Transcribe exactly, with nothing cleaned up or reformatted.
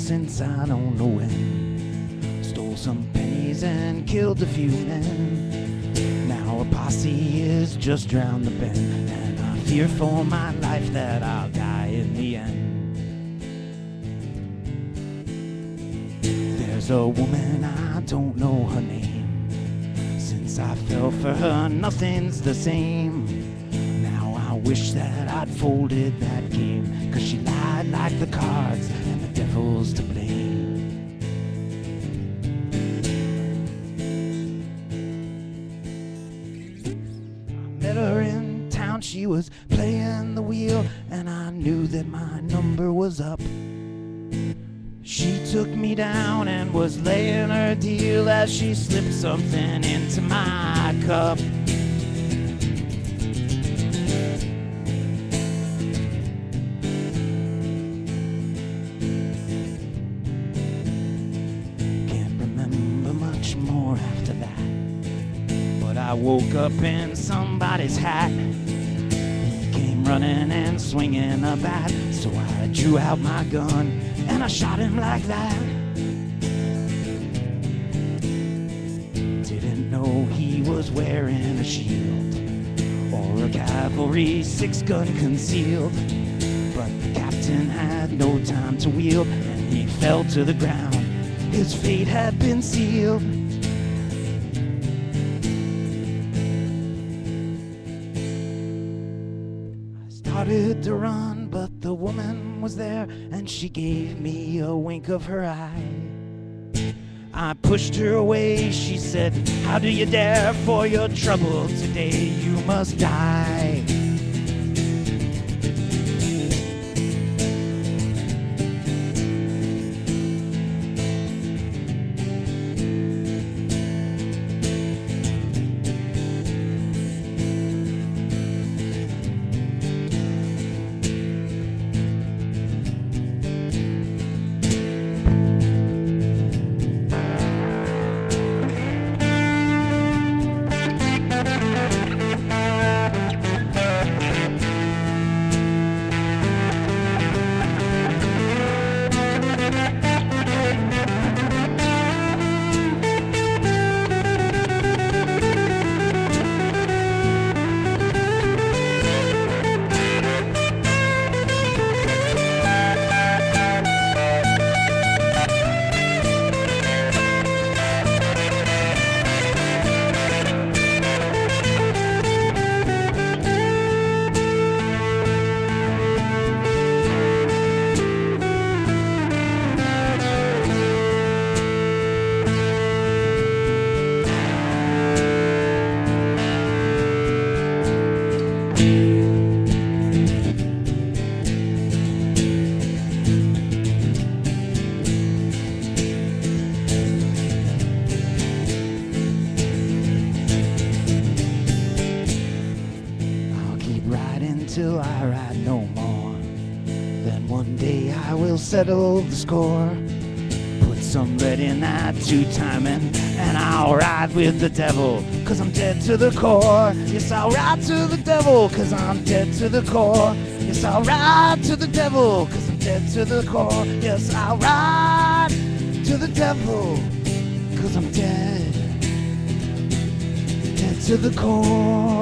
since I don't know when. Stole some pennies and killed a few men. Now a posse is just round the bend, and I fear for my life that I'll die in the end. There's a woman, I don't know her name. Since I fell for her, nothing's the same. Now I wish that I'd folded that game, 'cause she lied like the cards, and the devil's to blame. I met her in town, she was playing the wheel, and I knew that my number was up. She took me down and was laying her deal as she slipped something into my cup. Can't remember much more after that, but I woke up in somebody's hat. He came running and swinging a bat, so I drew out my gun and I shot him like that. Didn't know he was wearing a shield or a cavalry six-gun concealed, but the captain had no time to wield, and he fell to the ground. His fate had been sealed. I started to run, but the woman was there, and she gave me a wink of her eye. I pushed her away, she said, "How do you dare? For your trouble today you must die." Till I ride no more. Then one day I will settle the score. Put some lead in that two-timing, and I'll ride with the devil, 'cause I'm dead to the core. Yes, I'll ride to the devil, 'cause I'm dead to the core. Yes, I'll ride to the devil, 'cause I'm dead to the core. Yes, I'll ride to the devil, 'cause I'm dead, dead to the core.